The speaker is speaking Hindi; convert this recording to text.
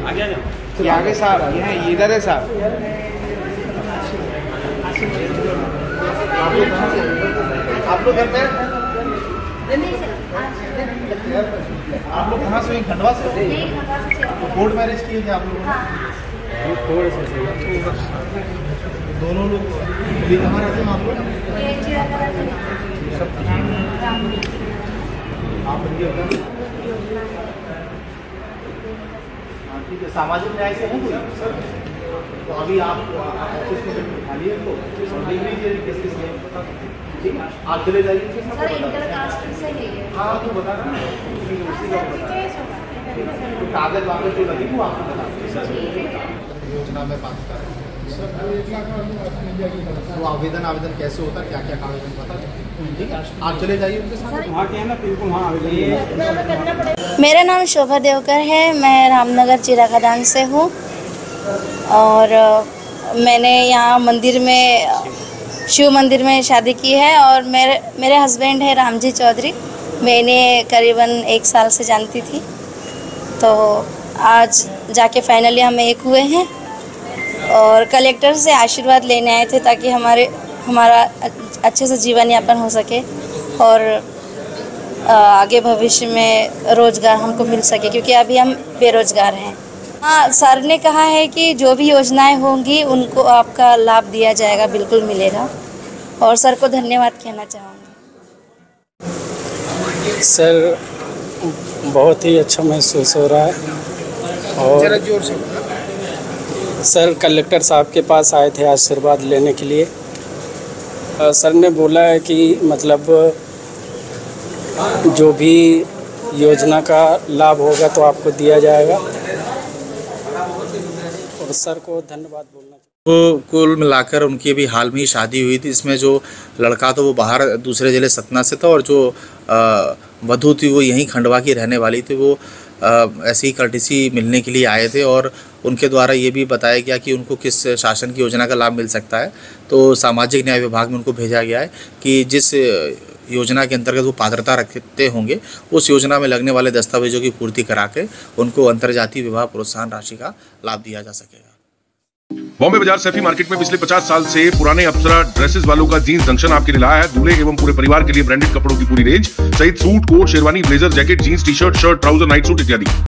ये आगे साहब, ये इधर है साहब। आप लोग घर पे? आप लोग कहाँ से? खंडवा से? कोर्ट मैरिज किए थे आप लोगों ने? दोनों लोग अभी कहाँ रहते हैं आप लोग? आप ठीक है, सामाजिक न्याय से हैं कोई सर? तो अभी आप ऑफिस में खाली है तो देख लीजिए किस किस में, ठीक है? आप चले जाइए सर, इंटरकास्ट से है। हाँ तो बता रहा हूँ, कागज वागज जो लगे वो आपको बता योजना में बात कर रहे हैं। वो आवेदन कैसे होता है, क्या क्या आवेदन बता, ठीक है? आप चले जाइए उनके साथ, वहाँ के हैं ना, बिल्कुल वहाँ आवेदन। मेरा नाम शोभा देवकर है, मैं रामनगर चिरा खदान से हूँ और मैंने यहाँ मंदिर में, शिव मंदिर में शादी की है और मेरे हस्बैंड है रामजी चौधरी। मैं इन्हें करीबन 1 साल से जानती थी, तो आज जाके फाइनली हम एक हुए हैं और कलेक्टर से आशीर्वाद लेने आए थे ताकि हमारा अच्छे से जीवन यापन हो सके और आगे भविष्य में रोज़गार हमको मिल सके, क्योंकि अभी हम बेरोज़गार हैं। हाँ, सर ने कहा है कि जो भी योजनाएं होंगी उनको आपका लाभ दिया जाएगा, बिल्कुल मिलेगा, और सर को धन्यवाद कहना चाहूँगी। सर बहुत ही अच्छा महसूस हो रहा है और जोर से सर कलेक्टर साहब के पास आए थे आशीर्वाद लेने के लिए। सर ने बोला है कि मतलब जो भी योजना का लाभ होगा तो आपको दिया जाएगा और सर को धन्यवाद बोलना। तो कुल मिलाकर उनकी अभी हाल में ही शादी हुई थी, इसमें जो लड़का था वो बाहर दूसरे ज़िले सतना से था और जो वधू थी वो यहीं खंडवा की रहने वाली थी। वो ऐसी ही कर्टिसी मिलने के लिए आए थे और उनके द्वारा ये भी बताया गया कि उनको किस शासन की योजना का लाभ मिल सकता है। तो सामाजिक न्याय विभाग में उनको भेजा गया है कि जिस योजना के अंतर्गत वो पात्रता रखते होंगे उस योजना में लगने वाले दस्तावेजों की पूर्ति करा के उनको अंतर्जातीय विवाह प्रोत्साहन राशि का लाभ दिया जा सकेगा। बॉम्बे बाजार सैफी मार्केट में पिछले 50 साल से पुराने अप्सरा ड्रेसेस वालों का जीन्स जंक्शन आपके लिए लाया है दूल्हे एवं पूरे परिवार के लिए ब्रांडेड कपड़ों की पूरी रेंज सहित suit, coat, sherwani, blazer, jacket, jeans, T shirt, trouser, night suit इत्यादि।